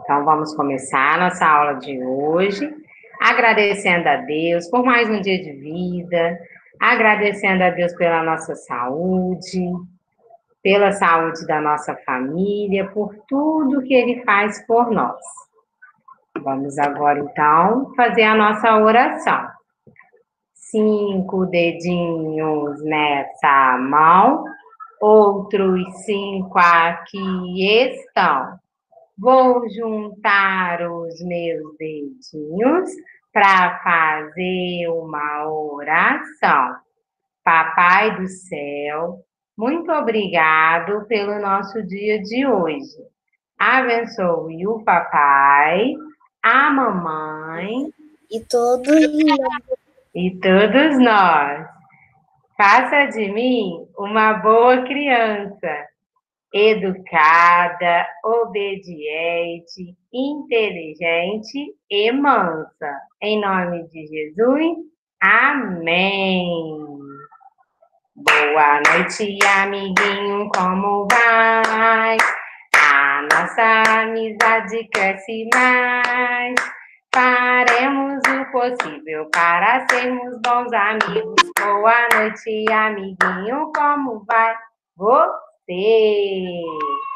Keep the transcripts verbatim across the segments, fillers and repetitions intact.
Então, vamos começar a nossa aula de hoje, agradecendo a Deus por mais um dia de vida, agradecendo a Deus pela nossa saúde, pela saúde da nossa família, por tudo que Ele faz por nós. Vamos agora, então, fazer a nossa oração. Cinco dedinhos nessa mão, outros cinco aqui estão. Vou juntar os meus dedinhos para fazer uma oração. Papai do céu, muito obrigado pelo nosso dia de hoje. Abençoe o papai, a mamãe e todos e todos nós. Faça de mim uma boa criança, educada, obediente, inteligente e mansa. Em nome de Jesus, amém. Boa noite, amiguinho, como vai? A nossa amizade cresce mais. Faremos o possível para sermos bons amigos. Boa noite, amiguinho, como vai você?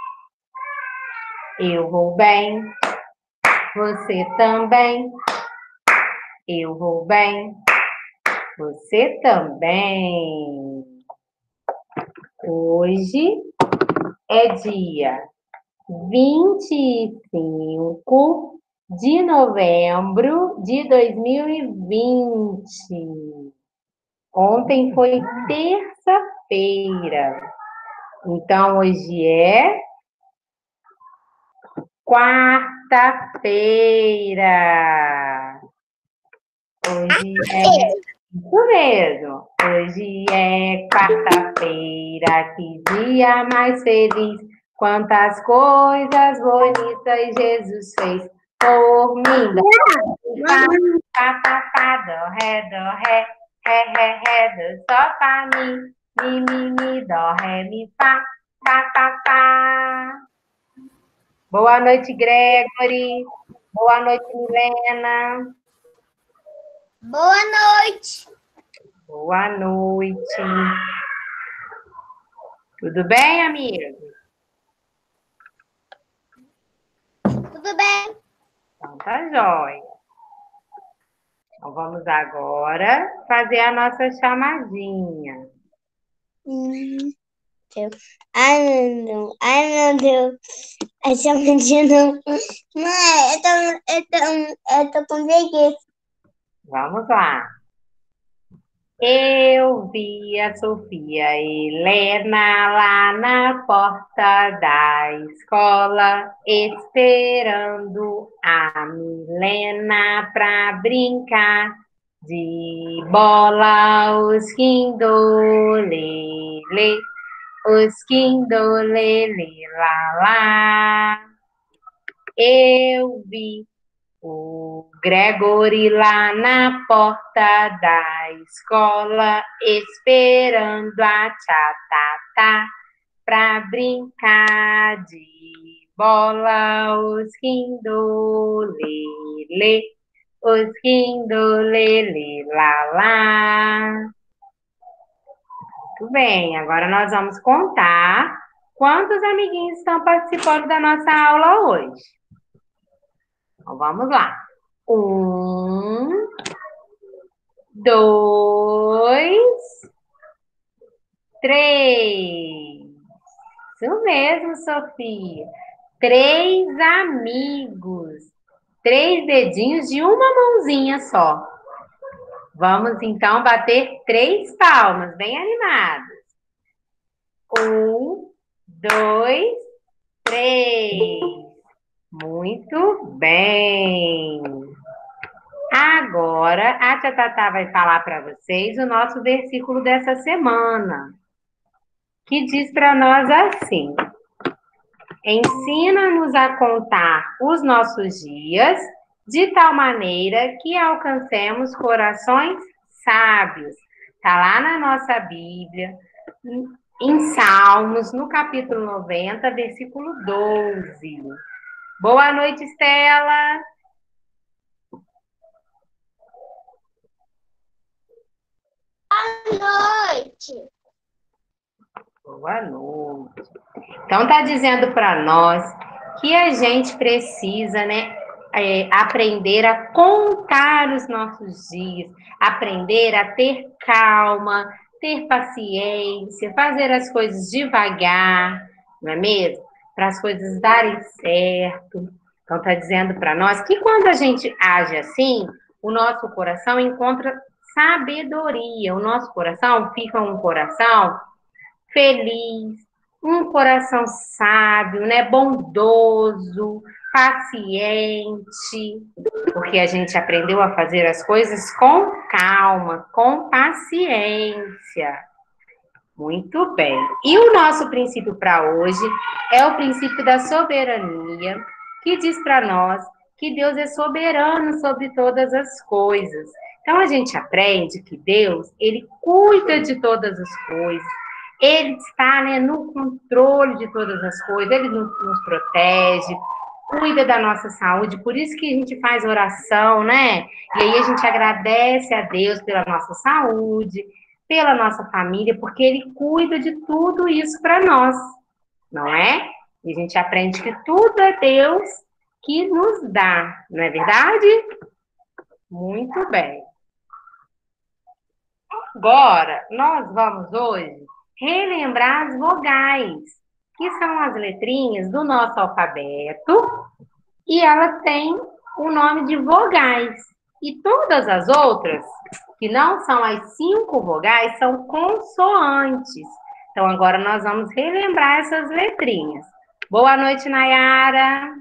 Eu vou bem, você também. Eu vou bem, você também. Hoje é dia vinte e cinco de novembro de dois mil e vinte. Ontem foi terça-feira. Então, hoje é quarta-feira. Hoje é isso mesmo. Hoje é quarta-feira. Que dia mais feliz. Quantas coisas bonitas Jesus fez por mim. Fá, fá, fá, dó, ré, dó, ré, ré, ré, ré, dó, só, fá, mi, mi, mi, mi, dó, ré, mi, fá, fá, fá, fá. Boa noite, Gregory. Boa noite, Milena. Boa noite. Boa noite. Tudo bem, amigo? Tudo bem. Então tá jóia. Então vamos agora fazer a nossa chamadinha. Hum, Deus. Ai, meu Deus. Ai, meu Deus. A chamadinha não. Mãe, eu tô, eu tô, eu tô com preguiça. Vamos lá. Eu vi a Sofia Helena lá na porta da escola, esperando a Milena pra brincar de bola. Os quindolele, os quindolele lá lá. Eu vi o Gregory lá na porta da escola, esperando a tchatata pra brincar de bola. Os quindolele, os quindolele lá lá. Muito bem, agora nós vamos contar quantos amiguinhos estão participando da nossa aula hoje. Então, vamos lá. Um, dois, três. Isso mesmo, Sofia. Três amigos. Três dedinhos de uma mãozinha só. Vamos, então, bater três palmas, bem animadas. Um, dois, três. Muito bem. Agora, a tia Tatá vai falar para vocês o nosso versículo dessa semana, que diz para nós assim: ensina-nos a contar os nossos dias de tal maneira que alcancemos corações sábios. Está lá na nossa Bíblia, em Salmos, no capítulo noventa, versículo doze. Boa noite, Estela. Boa noite. Boa noite. Então, tá dizendo para nós que a gente precisa, né, é, aprender a contar os nossos dias, aprender a ter calma, ter paciência, fazer as coisas devagar, não é mesmo? Para as coisas darem certo. Então, está dizendo para nós que quando a gente age assim, o nosso coração encontra sabedoria, o nosso coração fica um coração feliz, um coração sábio, né? Bondoso, paciente, porque a gente aprendeu a fazer as coisas com calma, com paciência. Muito bem. E o nosso princípio para hoje é o princípio da soberania, que diz para nós que Deus é soberano sobre todas as coisas. Então a gente aprende que Deus, ele cuida de todas as coisas. Ele está, né, no controle de todas as coisas, ele nos, nos protege, cuida da nossa saúde, por isso que a gente faz oração, né? E aí a gente agradece a Deus pela nossa saúde, pela nossa família, porque ele cuida de tudo isso para nós, não é? E a gente aprende que tudo é Deus que nos dá, não é verdade? Muito bem. Agora, nós vamos hoje relembrar as vogais, que são as letrinhas do nosso alfabeto, e elas têm o nome de vogais. E todas as outras, que não são as cinco vogais, são consoantes. Então, agora nós vamos relembrar essas letrinhas. Boa noite, Nayara.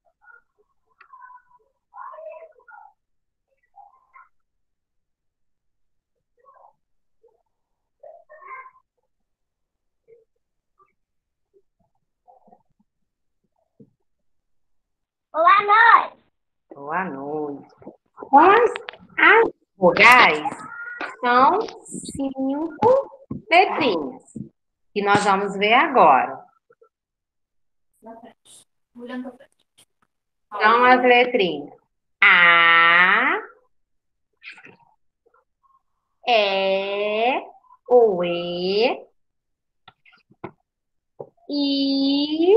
Boa noite. Boa noite. As, as vogais são cinco letrinhas, que nós vamos ver agora. São as letrinhas A, E, O, E, I,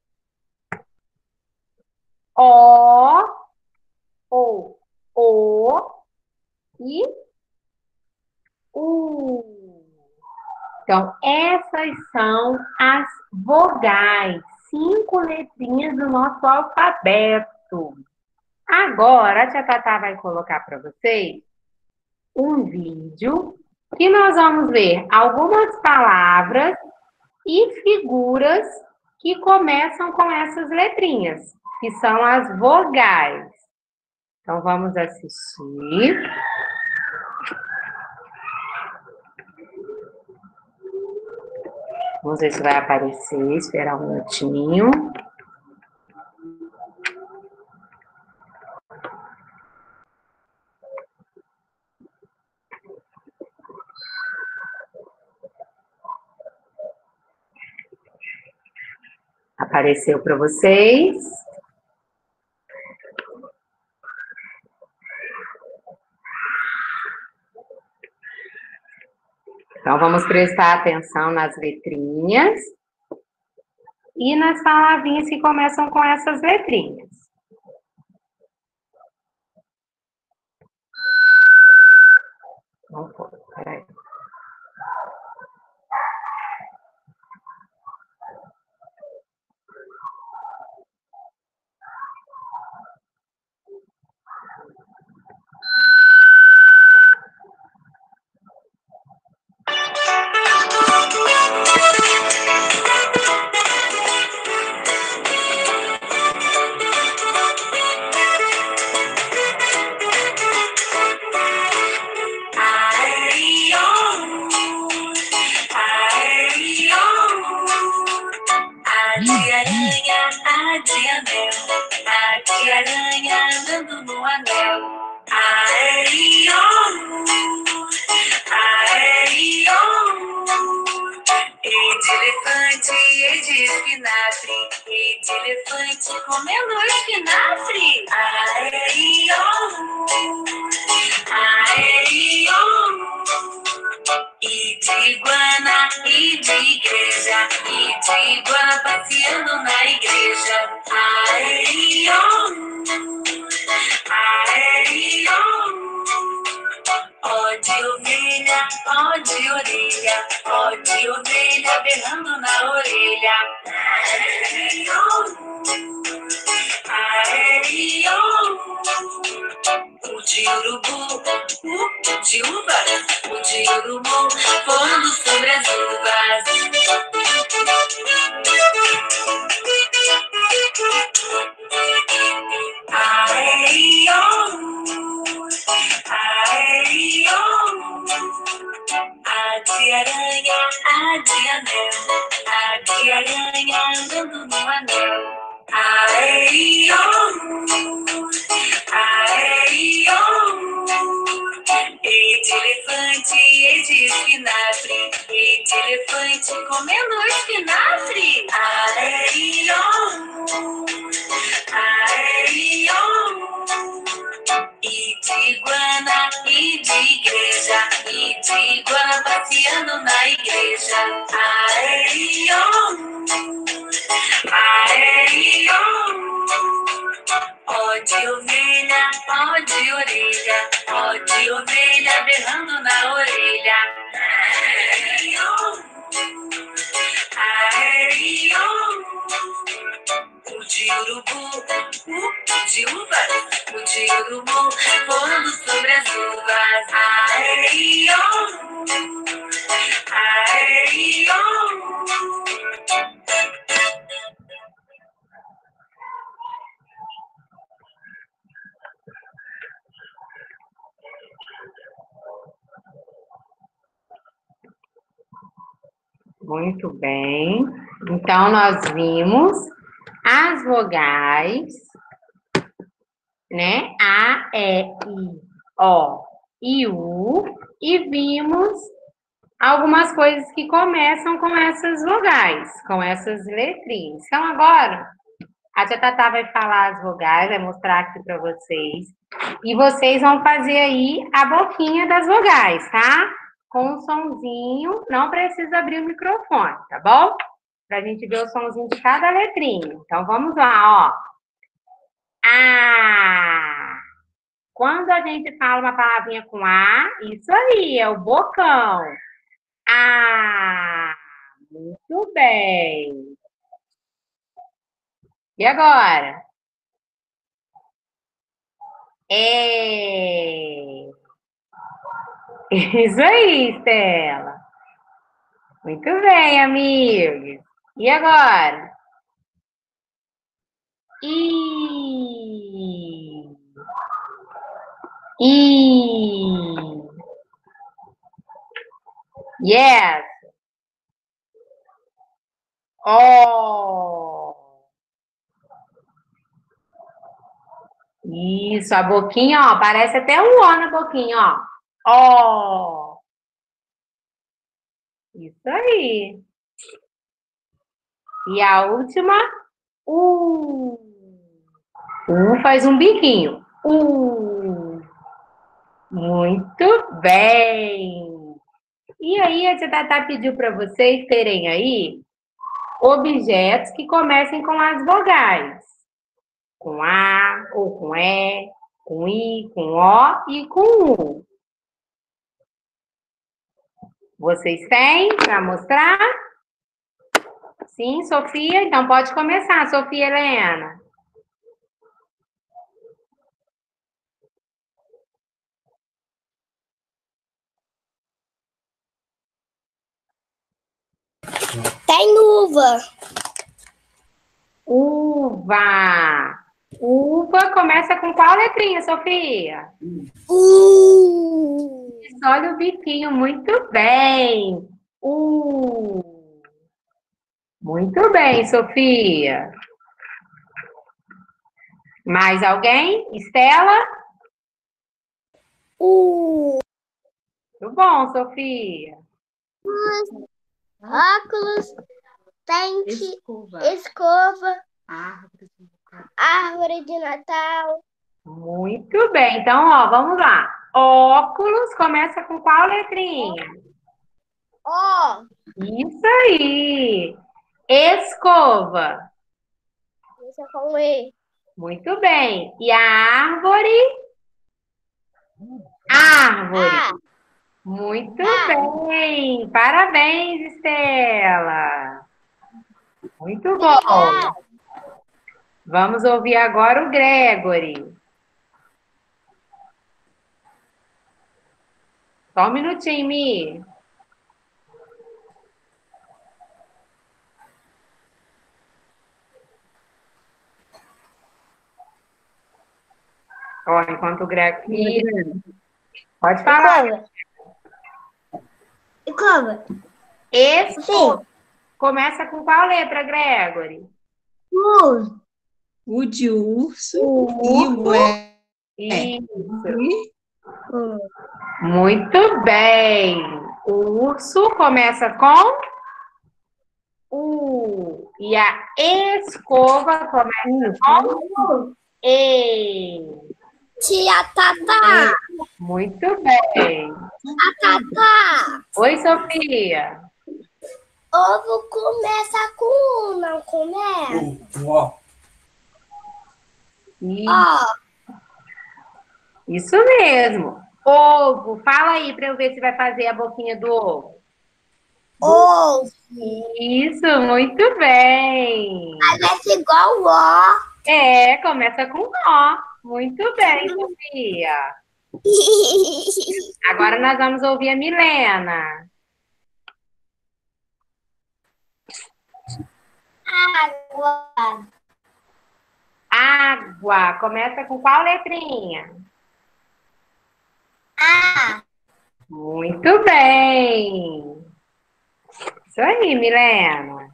O, O, O e U. Então, essas são as vogais, cinco letrinhas do nosso alfabeto. Agora, a tia Tatá vai colocar para vocês um vídeo que nós vamos ver algumas palavras e figuras que começam com essas letrinhas, que são as vogais. Então, vamos assistir. Vamos ver se vai aparecer, esperar um minutinho. Apareceu para vocês. Então, vamos prestar atenção nas letrinhas e nas palavrinhas que começam com essas letrinhas. Vamos pôr, peraí. de elefante comendo espinafre. Aê, iô, aê, iô. E de iguana, e de igreja, e de iguana passeando na igreja. Aê, iô, aê, iô. Ó de ovelha, ó de orelha, ó de ovelha berrando na orelha. Aê, iô, aê, iô. O de urubu, o de uva, o de urubu voando sobre as uvas. Aê, iô, aê, iô. A de aranha, a de anel, a de aranha andando no anel. Aê, iô, aê, iô. E de elefante, e de espinafre, e de elefante comendo espinafre. Aê, iô, aê, iô. E de iguana, e de igreja, e de iguana passeando na igreja. Aê, iô, aê, iô. Ó de ovelha, ó de orelha, ó de ovelha berrando na orelha. Aê, iô, aê, iô. O de urubu, o de uva, o de urubu voando sobre as uvas. Aê, iô, aê, iô. Muito bem. Então, nós vimos as vogais, né? A, E, I, O e U. E vimos algumas coisas que começam com essas vogais, com essas letrinhas. Então, agora, a tia Tatá vai falar as vogais, vai mostrar aqui para vocês. E vocês vão fazer aí a boquinha das vogais, tá? Com um sonzinho, não precisa abrir o microfone, tá bom? Pra gente ver o sonzinho de cada letrinha. Então, vamos lá, ó. A. Quando a gente fala uma palavrinha com A, isso aí, é o bocão. A. Muito bem. E agora? É. Isso aí, Estela. Muito bem, amigos. E agora? I. I. Yes. Oh. Isso, a boquinha, ó, parece até um O na boquinha, ó. Ó. Isso aí. E a última, U. U faz um biquinho. U. Muito bem. E aí, a tia Tatá pediu para vocês terem aí objetos que comecem com as vogais. Com A, ou com E, com I, com O e com U. Vocês têm para mostrar? Sim, Sofia? Então pode começar, Sofia Helena. Tem uva. Uva. Uva começa com qual letrinha, Sofia? U. Olha o biquinho, muito bem. U. Muito bem, Sofia. Mais alguém? Estela? U. Muito bom, Sofia. Óculos, dente, escova. escova, Árvore de Natal. Árvore de Natal. Muito bem. Então, ó, vamos lá. Óculos começa com qual letrinha? Ó. Isso aí. Escova. Começa com E. Muito bem. E a árvore? Árvore. A. Muito A. bem. Parabéns, Estela. Muito bom. Obrigada. Vamos ouvir agora o Gregory. Só um minutinho, Mi. Ó, enquanto o Gregory... Pode falar. Escova. Escova. Escova. Sim. Começa com qual letra, Gregory? U. U de urso U. e o E. Isso. U. Muito bem. O urso começa com U. E a escova começa com E. Tia Tata. Muito bem. A Tata. Oi, Sofia. Ovo começa com U, não começa? Ó. Isso, Ó. isso mesmo. Ovo. Fala aí para eu ver se vai fazer a boquinha do ovo. Ovo. Isso, muito bem. Parece igual O. É, começa com O. Muito bem, Sofia. Agora nós vamos ouvir a Milena. Água. Água. Começa com qual letrinha? A. Muito bem. Isso aí, Milena.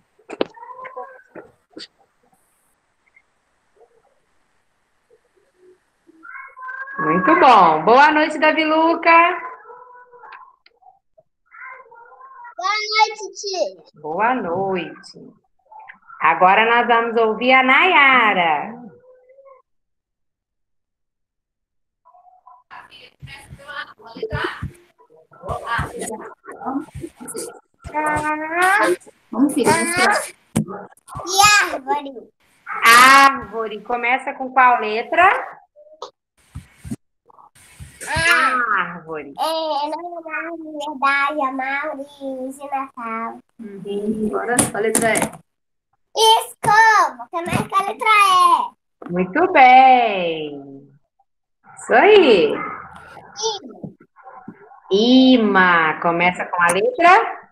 Muito bom. Boa noite, Davi Luca. Boa noite, tia. Boa noite. Agora nós vamos ouvir a Nayara. Vamos, filha. E árvore? Árvore. Começa com qual letra? Árvore. É, não é verdade, a Maurício de Natal. Uhum. Agora a letra E. Escova, também que a letra E. Muito bem. Isso aí. Imã. Começa com a letra?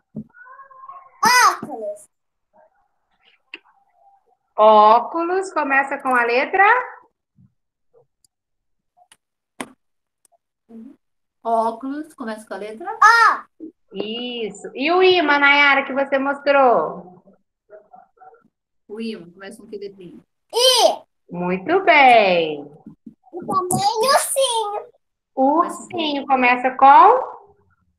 Óculos. Óculos. Começa com a letra? Óculos, começa com a letra Ó. Isso. E o imã, Nayara, que você mostrou? O ímã, começa com que letrinha? I. Muito bem. E também ursinho. Ursinho começa com?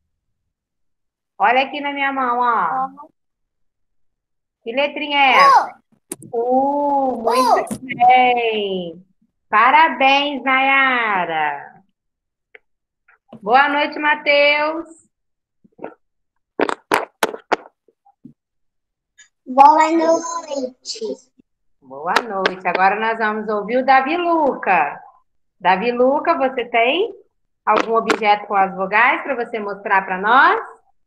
Olha aqui na minha mão, ó. Que letrinha é essa? U. Muito bem. Parabéns, Nayara. Boa noite, Matheus. Boa noite. Boa noite. Agora nós vamos ouvir o Davi Luca. Davi Luca, você tem algum objeto com as vogais para você mostrar para nós?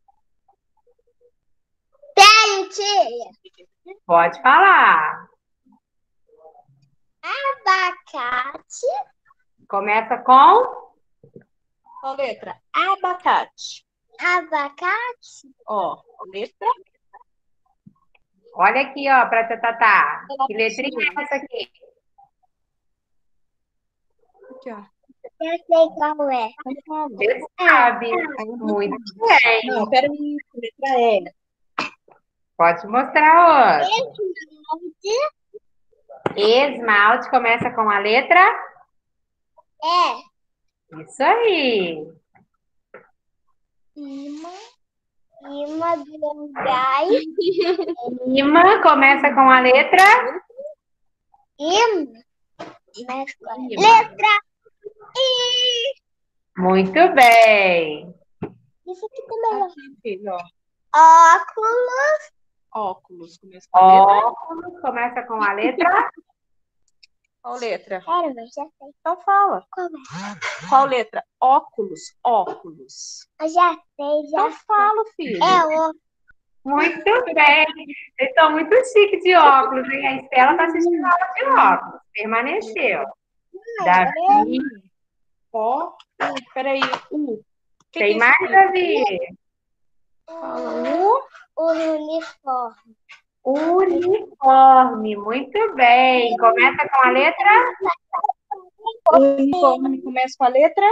Tenho, tia. Pode falar. Abacate. Começa com? Qual letra? Abacate. Abacate. Ó, letra. Olha aqui, ó, para a Tatá. Que letrinha é essa aqui? Aqui, ó. Eu sei qual é. Você sabe. Muito bem. Não, peraí. Letra E. Pode mostrar outra. Esmalte. Esmalte começa com a letra? É. Isso aí. Imã. Imã do gás. Imã começa com a letra? I. Começa com a letra I. Muito bem. Isso aqui também. Aqui, filho, ó. Óculos. Óculos. Começa com a letra. Óculos começa com a letra. Qual letra? Cara, mas já sei. Então fala. Qual é? Qual letra? Óculos. Óculos. Eu já sei, já Então fala, filho. É o Muito bem. Vocês estão muito chiques de óculos, hein? A Estela está assistindo aula de óculos. Permaneceu. Davi. Ó. U. Peraí. U. Que Tem que mais, isso? Davi? U. o uniforme. Uniforme. Muito bem. Começa com a letra. O uniforme começa com a letra.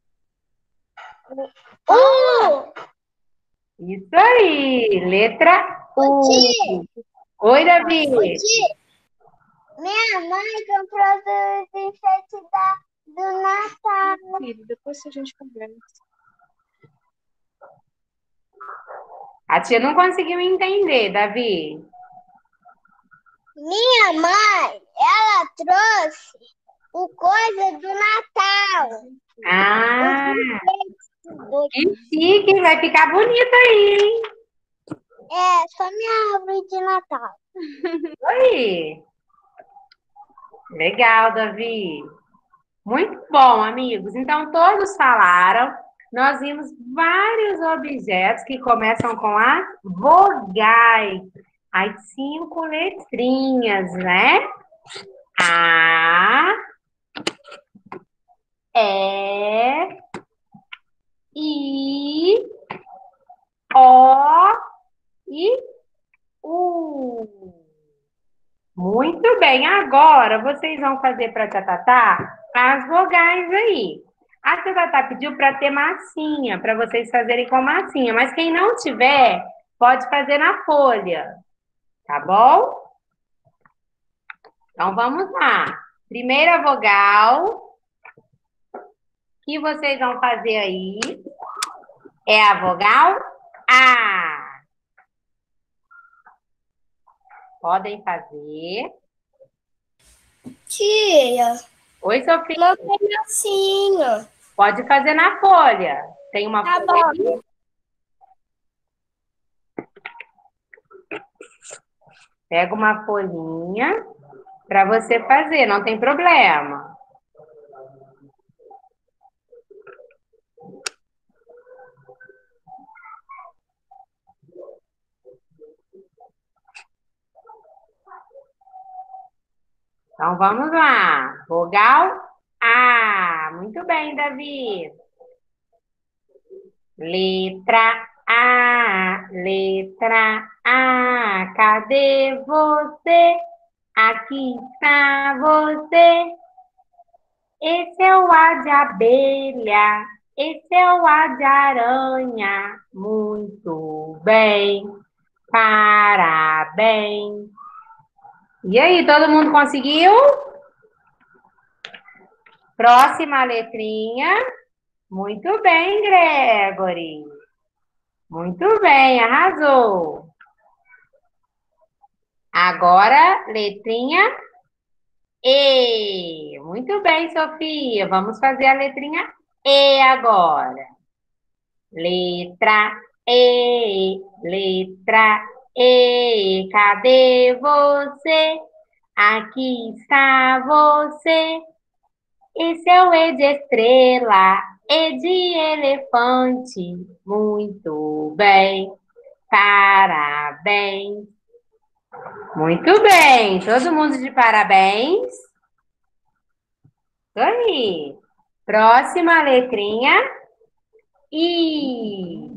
U. Isso aí. Letra U. Oi, Davi. Minha mãe comprou dos enfeites da, do Natal. Filho, depois a gente conversa. A tia não conseguiu entender, Davi. Minha mãe, ela trouxe o coisa do Natal. Ah, Do- que chique. Vai ficar bonito aí, hein? É, só minha árvore de Natal. Isso aí. Legal, Davi. Muito bom, amigos. Então, todos falaram. Nós vimos vários objetos que começam com as vogais. As cinco letrinhas, né? A, E, I, O e U. Muito bem. Agora, vocês vão fazer para a Tatatá as vogais aí. A Tatatá pediu para ter massinha, para vocês fazerem com massinha. Mas quem não tiver, pode fazer na folha. Tá bom? Então, vamos lá. Primeira vogal que vocês vão fazer aí é a vogal A. Podem fazer. Tia, Oi, Sofia. não tem massinha. Pode fazer na folha. Tem uma Tá folha aí? bom. Pega uma folhinha para você fazer, não tem problema. Então, vamos lá. Vogal A. Muito bem, Davi. Letra A. Letra A. Cadê você? Aqui está você. Esse é o A de abelha. Esse é o A de aranha. Muito bem. Parabéns. E aí, todo mundo conseguiu? Próxima letrinha. Muito bem, Gregory. Muito bem, arrasou. Agora, letrinha E. Muito bem, Sofia. Vamos fazer a letrinha E agora. Letra E, letra E. Cadê você? Aqui está você. Esse é o E de estrela, E de elefante. Muito bem, parabéns. Muito bem, todo mundo de parabéns. Isso aí. Próxima letrinha. I.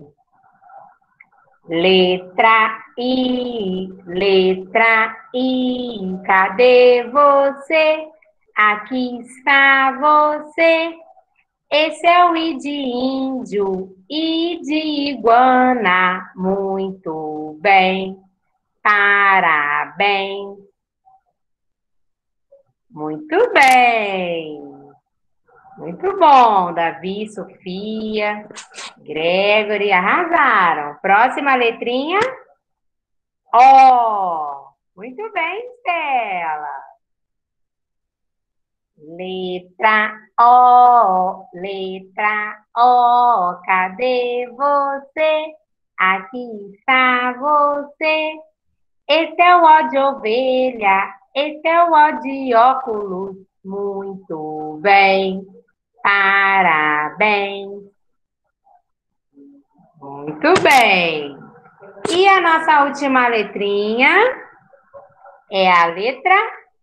Letra I, letra I. Cadê você? Aqui está você. Esse é o I de índio, I de iguana. Muito bem, parabéns. Muito bem. Muito bom, Davi, Sofia, Gregory, arrasaram. Próxima letrinha, O. Muito bem, Stella. Letra O, letra O, cadê você? Aqui está você. Esse é o O de ovelha, esse é o O de óculos. Muito bem, parabéns. Muito bem. E a nossa última letrinha é a letra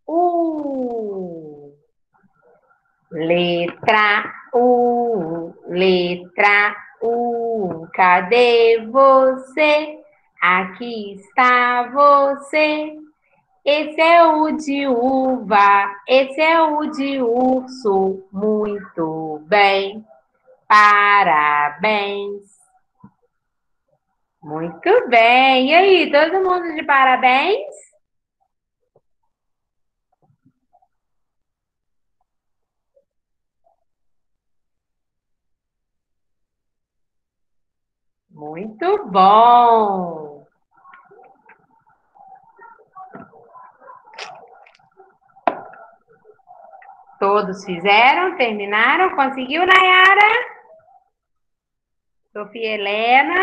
U. Letra U, letra U, cadê você? Aqui está você. Esse é o de uva, esse é o de urso. Muito bem, parabéns. Muito bem. E aí, todo mundo de parabéns? Muito bom. Todos fizeram, terminaram, conseguiu, Nayara? Sofia Helena?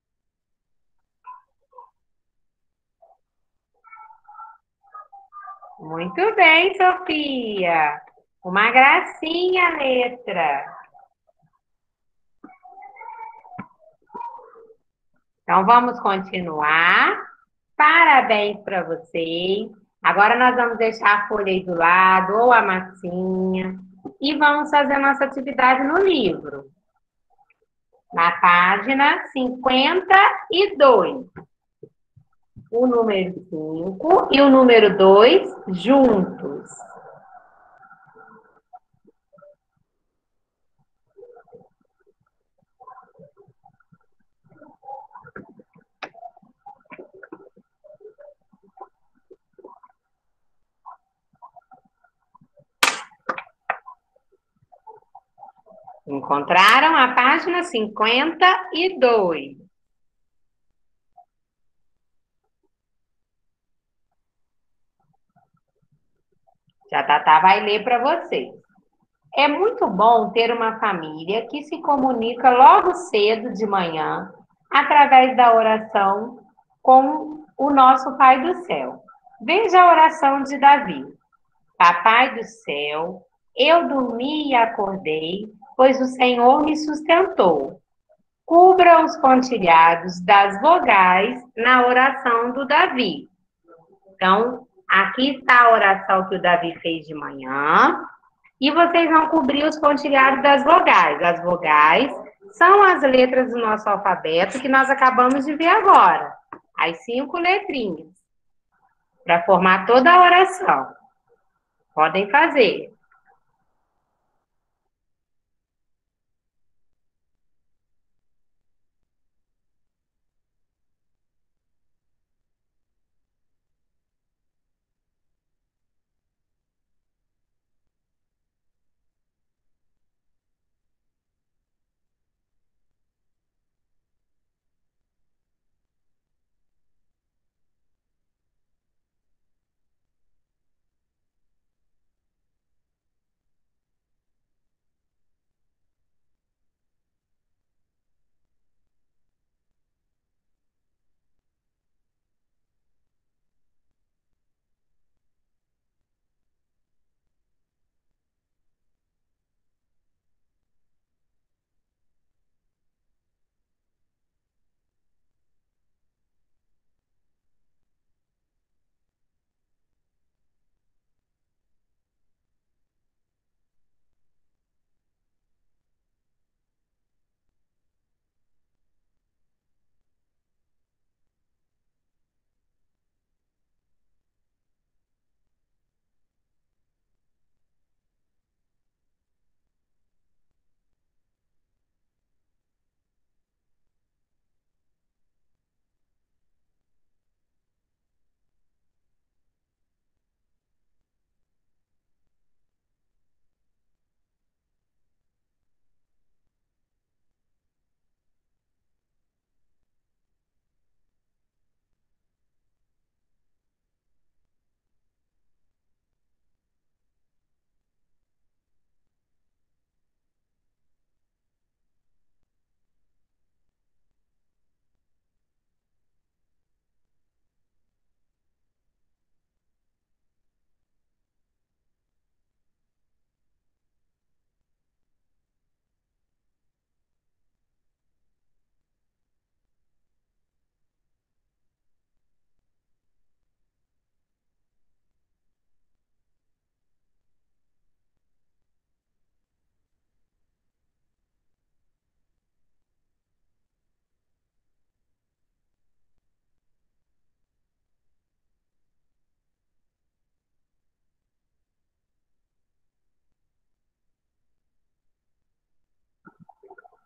Muito bem, Sofia. Uma gracinha a letra. Então, vamos continuar. Parabéns para vocês. Agora nós vamos deixar a folha aí do lado, ou a massinha, e vamos fazer a nossa atividade no livro. Na página cinquenta e dois. O número cinco e o número dois juntos. Encontraram a página cinquenta e dois. Já Tatá vai ler para vocês. É muito bom ter uma família que se comunica logo cedo de manhã, através da oração com o nosso Pai do Céu. Veja a oração de Davi. Papai do céu, eu dormi e acordei, pois o Senhor me sustentou. Cubra os pontilhados das vogais na oração do Davi. Então, aqui está a oração que o Davi fez de manhã. E vocês vão cobrir os pontilhados das vogais. As vogais são as letras do nosso alfabeto que nós acabamos de ver agora. As cinco letrinhas. Para formar toda a oração. Podem fazer.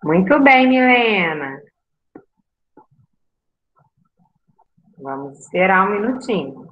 Muito bem, Milena. Vamos esperar um minutinho.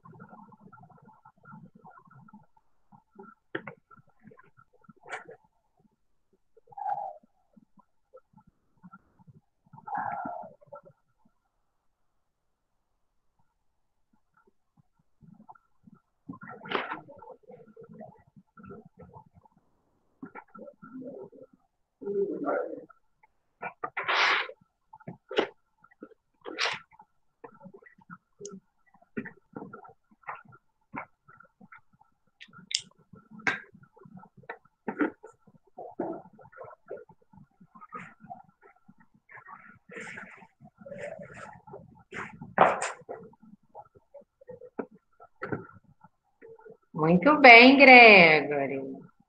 Muito bem, Gregory.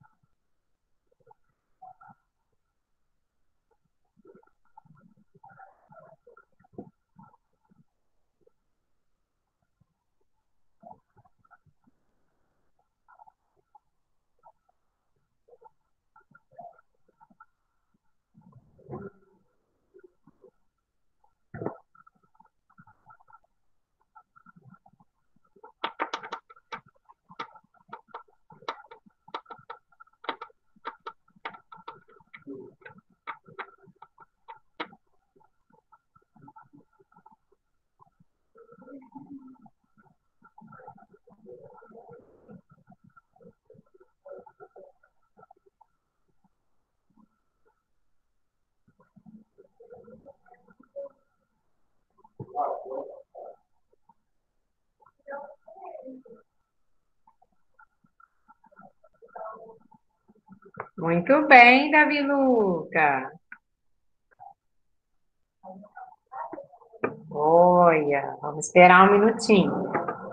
Muito bem, Davi Luca. Olha, vamos esperar um minutinho.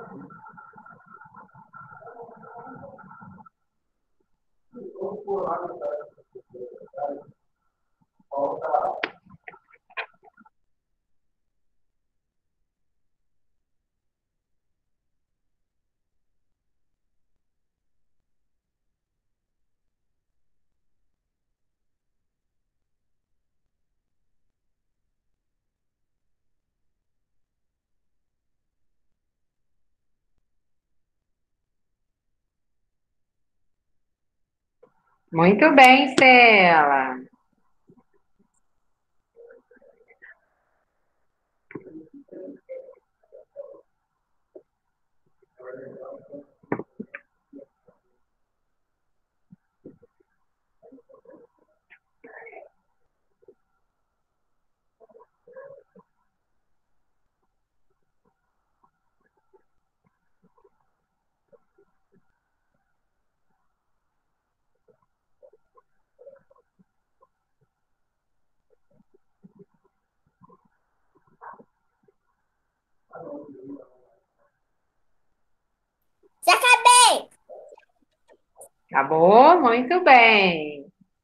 Muito bem, Stella. Já acabei. Acabou? Muito bem.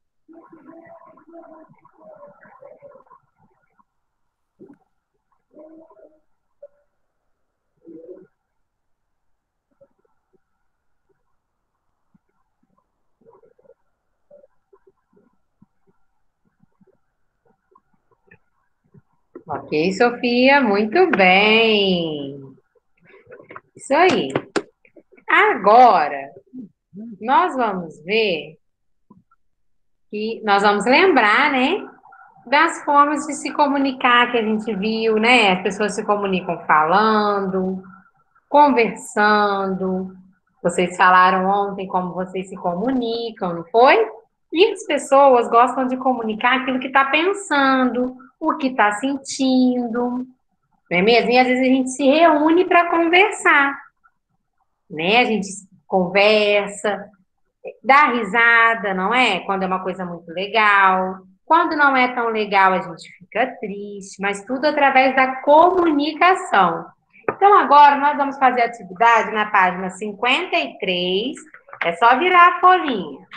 Ok, Sofia, muito bem. Isso aí. Agora, nós vamos ver que nós vamos lembrar, né, das formas de se comunicar que a gente viu, né? As pessoas se comunicam falando, conversando. Vocês falaram ontem como vocês se comunicam, não foi? E as pessoas gostam de comunicar aquilo que está pensando, o que está sentindo, não é mesmo? E às vezes a gente se reúne para conversar, né? A gente conversa, dá risada, não é? Quando é uma coisa muito legal. Quando não é tão legal, a gente fica triste, mas tudo através da comunicação. Então, agora nós vamos fazer a atividade na página cinquenta e três. É só virar a folhinha.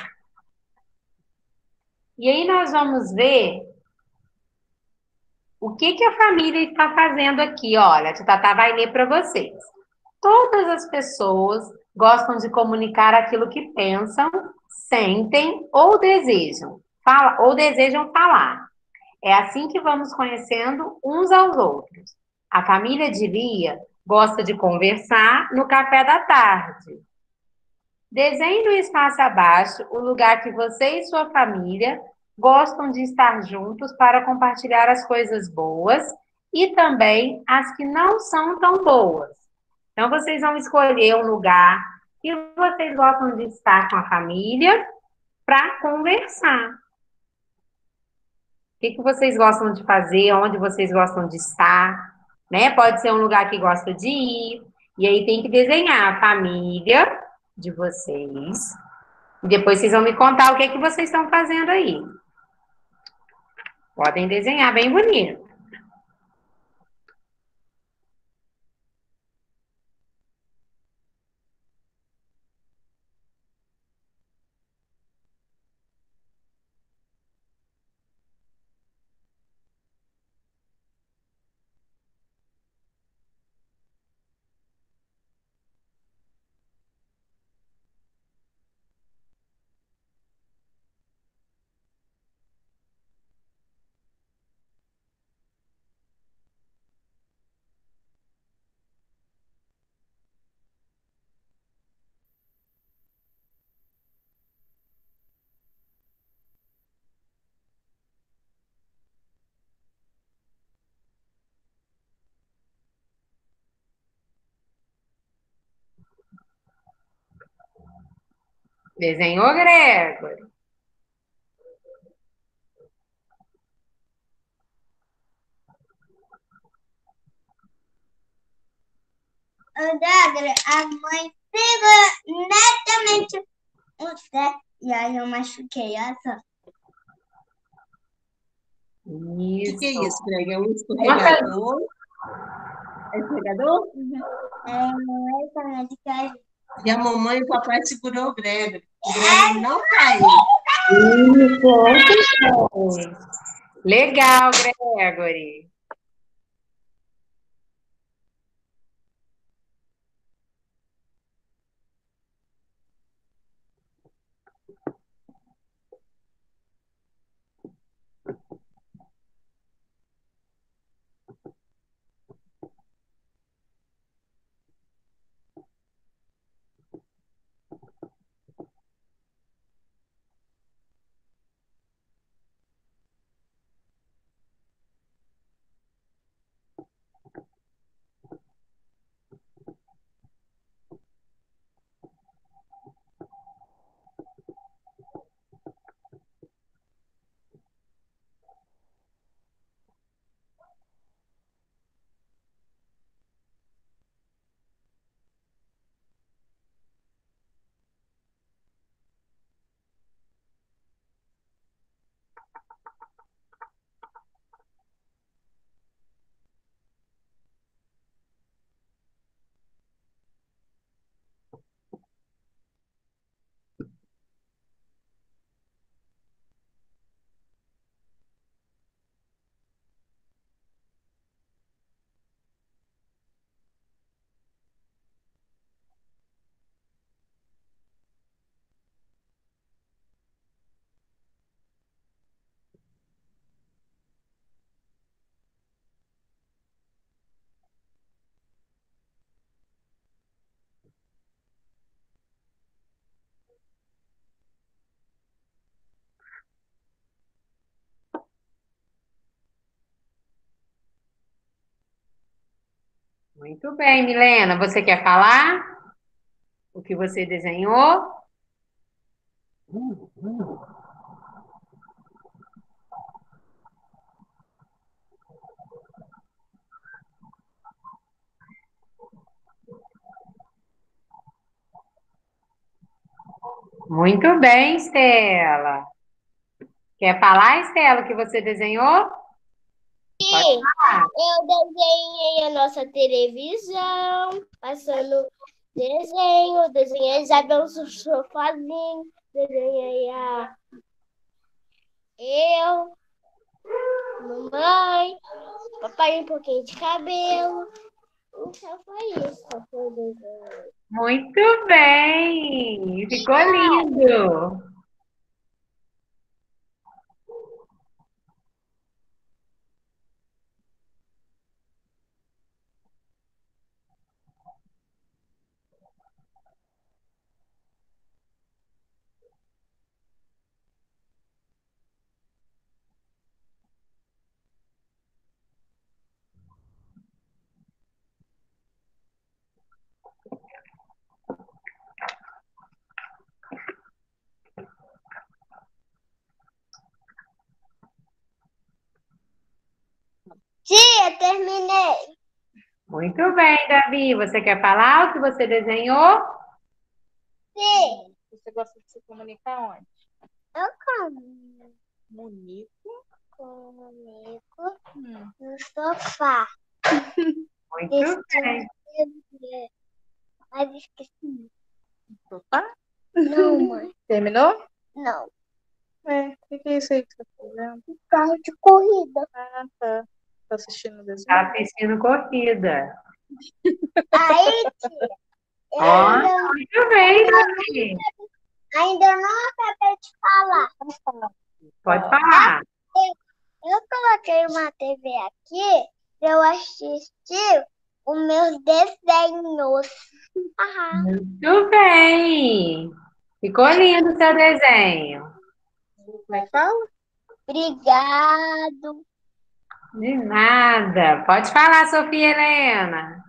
E aí nós vamos ver o que que a família está fazendo aqui. Olha, a tia Tatá vai ler para vocês. Todas as pessoas gostam de comunicar aquilo que pensam, sentem ou desejam. fala, ou desejam falar. É assim que vamos conhecendo uns aos outros. A família de Lia gosta de conversar no café da tarde. Desenhe no espaço abaixo o lugar que você e sua família gostam de estar juntos para compartilhar as coisas boas e também as que não são tão boas. Então, vocês vão escolher um lugar que vocês gostam de estar com a família para conversar. O que, que vocês gostam de fazer, onde vocês gostam de estar, né? Pode ser um lugar que gosta de ir, e aí tem que desenhar a família de vocês. E depois vocês vão me contar o que é que vocês estão fazendo aí. Podem desenhar bem bonito. Desenhou, Gregory? André, a mãe pegou netamente o Zé e aí eu machuquei, olha só. O que, que é Isso. isso, Greg? É um escorregador? É escorregador? É, não é também de cair. E a mamãe e o papai segurou o Greg. O Greg não caiu. Isso. Legal, Gregory. Muito bem, Milena. Você quer falar o que você desenhou? Muito bem, Estela. Quer falar, Estela, o que você desenhou? Pode falar. Eu desenhei a nossa televisão, passando desenho, desenhei a Isabel no sofazinho, desenhei a eu, mamãe, papai um pouquinho de cabelo. Então foi isso. Foi o desenho. Muito bem. Ficou lindo. terminei. Muito bem, Davi. Você quer falar o que você desenhou? Sim. Você gosta de se comunicar onde? Eu como Bonito. comigo Hum. no sofá. Muito Deixa bem. eu ver. Mas esqueci. Sofá? Não, mãe. Terminou? Não. É. O que que é isso aí que você tá fazendo? Carro de corrida. Ah, tá. Tá assistindo o desenho? Tá assistindo corrida. Aí, tia, eu Ó, ainda, muito bem, Davi. ainda não acabei de falar. Pode falar. Eu coloquei uma T V aqui para eu assistir os meus desenhos. Aham. Muito bem. Ficou lindo o seu desenho. Como é que fala? Obrigado. De nada. Pode falar, Sofia Helena.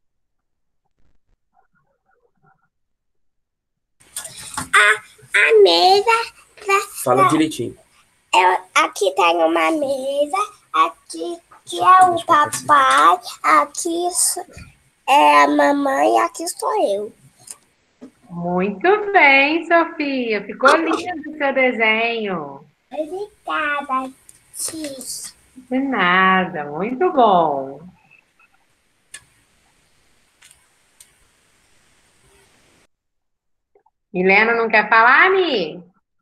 A mesa. Fala direitinho. Eu, aqui tem uma mesa. Aqui que é o papai. Aqui so- é a mamãe. E aqui sou eu. Muito bem, Sofia. Ficou lindo o seu desenho. Obrigada, tia. De nada. Muito bom. Milena não quer falar, Mi?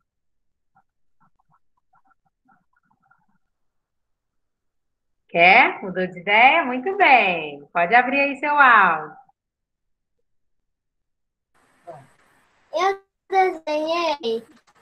Quer? Mudou de ideia? Muito bem. Pode abrir aí seu áudio. Eu desenhei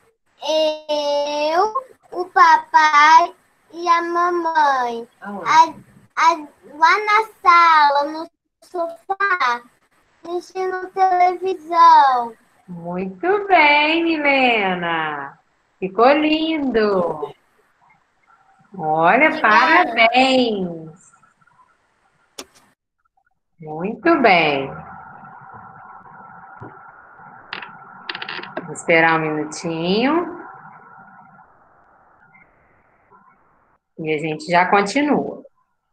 eu, o papai e a mamãe. A- a- lá na sala, no sofá, assistindo televisão. Muito bem, Milena. Ficou lindo. Olha, Obrigada. parabéns. Muito bem. Vou esperar um minutinho e a gente já continua.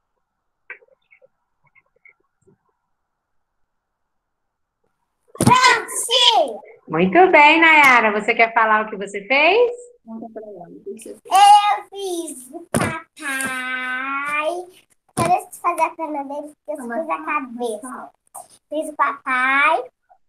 Sim, Muito bem, Nayara. Você quer falar o que você fez? Conta pra ela. O que você fez? eu fiz o papai. Só deixa eu fazer a perna dele, porque eu fiz a cabeça. Fiz o papai.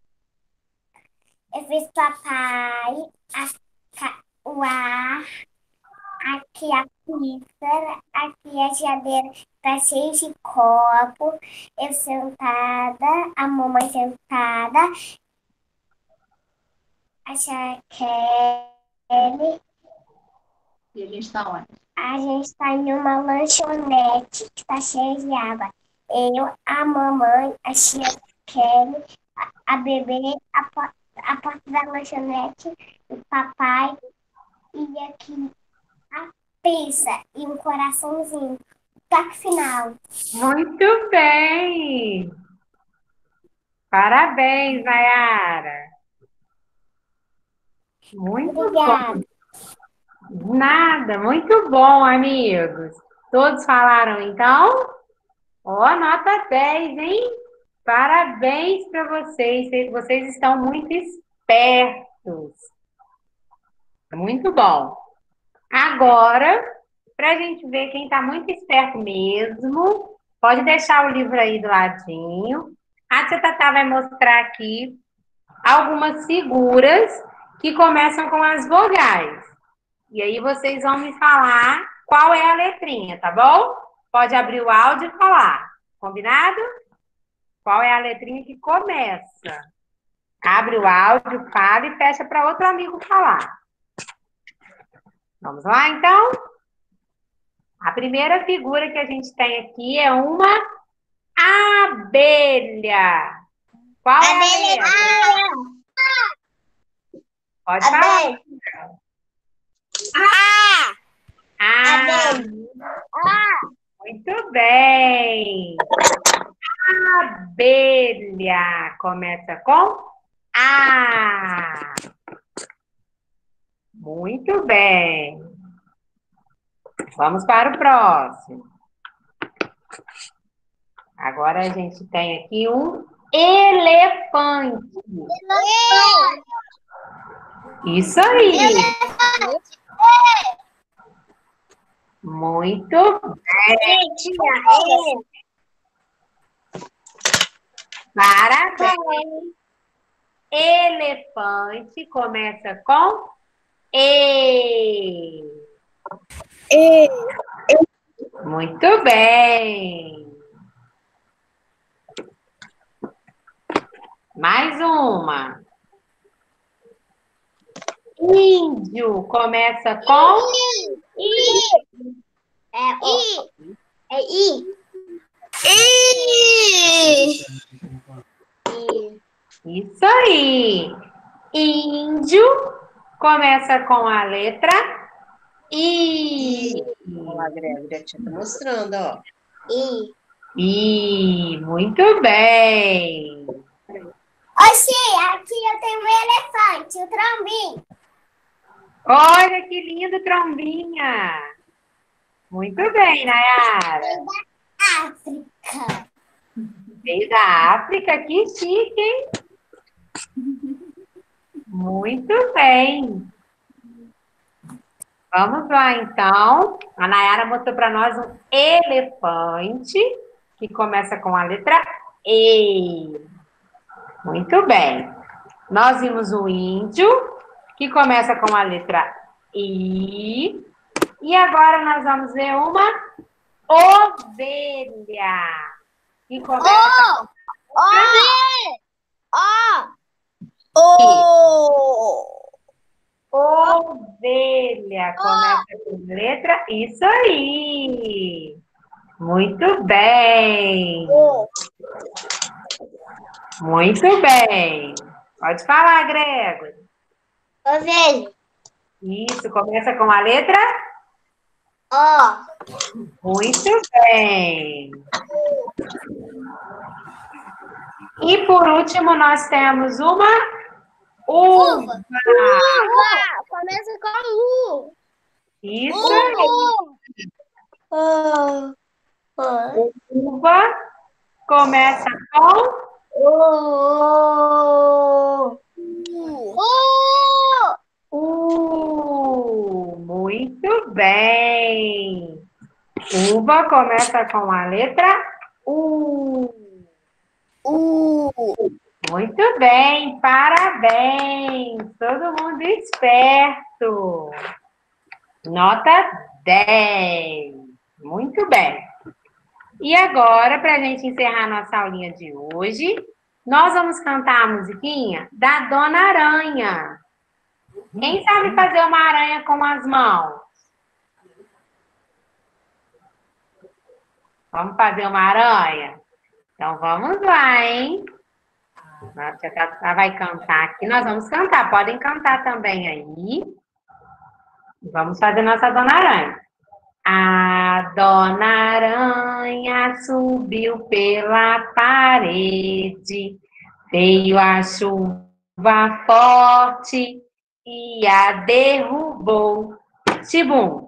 Eu fiz o papai. A, ca- o ar. Aqui a pizza, aqui a geladeira tá cheia de copo. Eu sentada, a mamãe sentada, a Kelly. E a gente tá onde? A gente tá em uma lanchonete que tá cheia de água. Eu, a mamãe, a tia Kelly, a, a bebê, a, po- a porta da lanchonete, o papai e aqui a pizza e um coraçãozinho. Toque final. Muito bem. Parabéns, Nayara. Muito Obrigada. bom. Nada, muito bom, amigos. Todos falaram então? Ó, nota dez, hein? Parabéns para vocês. Vocês estão muito espertos. Muito bom. Agora, para a gente ver quem está muito esperto mesmo, pode deixar o livro aí do ladinho. A tia Tatá vai mostrar aqui algumas figuras que começam com as vogais. E aí vocês vão me falar qual é a letrinha, tá bom? Pode abrir o áudio e falar. Combinado? Qual é a letrinha que começa? Abre o áudio, fala e fecha para outro amigo falar. Vamos lá, então? A primeira figura que a gente tem aqui é uma abelha. Qual é a letra? Pode falar. Ah! Ah, muito bem. Abelha começa com A. Muito bem. Vamos para o próximo. Agora a gente tem aqui um elefante. Isso aí. Muito bem. Parabéns. Elefante começa com E. E. Muito bem. Mais uma. Índio começa com I. É I. É I. I. Isso aí. Índio começa com a letra I. Olha lá, Gregory, a tia tá mostrando, ó. I. I. Muito bem. Oxi, aqui eu tenho um elefante, o trombinho. Olha que lindo, trombinha. Muito bem, Nayara. África. Veio da África, que chique, hein? Muito bem. Vamos lá, então. A Nayara mostrou para nós um elefante que começa com a letra E. Muito bem. Nós vimos o índio, que começa com a letra I. E agora nós vamos ver uma ovelha, que começa O. Ovelha, começa com letra, isso aí. Muito bem. Muito bem. Pode falar, Gregory. Ovelha. Isso, começa com a letra O. Muito bem. E por último, nós temos uma uva. Uva. Começa com U. Isso aí. U. Uva começa com U. U. Muito bem. Uva começa com a letra U. U. Muito bem, parabéns. Todo mundo esperto. Nota dez. Muito bem. E agora, para a gente encerrar nossa aulinha de hoje, nós vamos cantar a musiquinha da Dona Aranha. Quem sabe fazer uma aranha com as mãos? Vamos fazer uma aranha? Então, vamos lá, hein? A tia Tatá vai cantar aqui. Nós vamos cantar. Podem cantar também aí. Vamos fazer nossa Dona Aranha. A Dona Aranha subiu pela parede, veio a chuva forte e a derrubou. Tibum!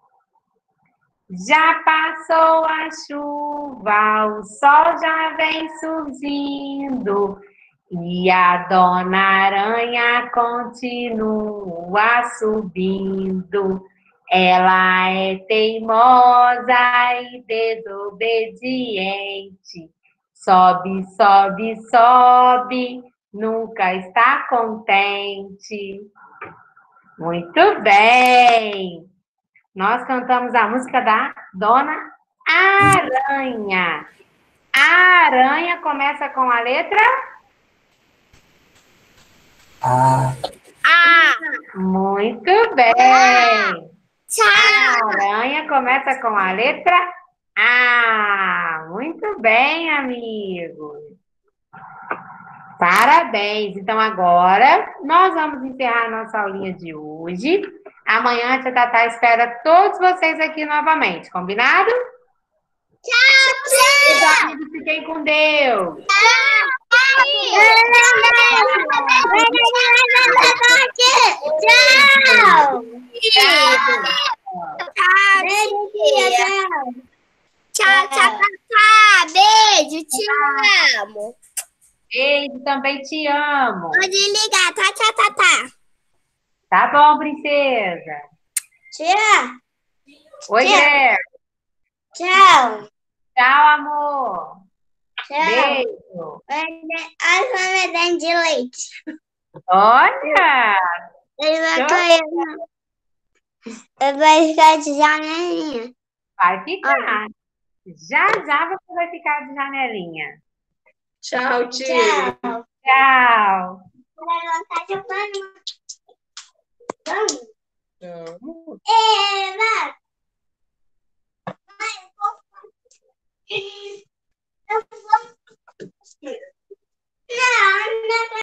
Já passou a chuva, o sol já vem surgindo e a Dona Aranha continua subindo. Ela é teimosa e desobediente. Sobe, sobe, sobe, nunca está contente. Muito bem! Nós cantamos a música da Dona Aranha. A aranha começa com a letra A. A. Muito bem! A aranha começa com a letra A. Muito bem, amigos. Parabéns. Então, agora, nós vamos encerrar a nossa aulinha de hoje. Amanhã a tia Tatá espera todos vocês aqui novamente. Combinado? Tchau, Os amigos, fiquem com Deus. Tchau. Tchau. Tchau. Tchau. Neide, também te amo. Pode ligar, tá, tá, tá, tá. Tá bom, princesa. Tchau. Oi, Tchau. Greg. Tchau. Tchau, amor. Tchau. Beijo. Olha o meu dente de leite. Olha. Ele vai Show. cair. Ele vai ficar de janelinha. Vai ficar. Já, já você vai ficar de janelinha. Tchau, tia. Tchau. Tchau.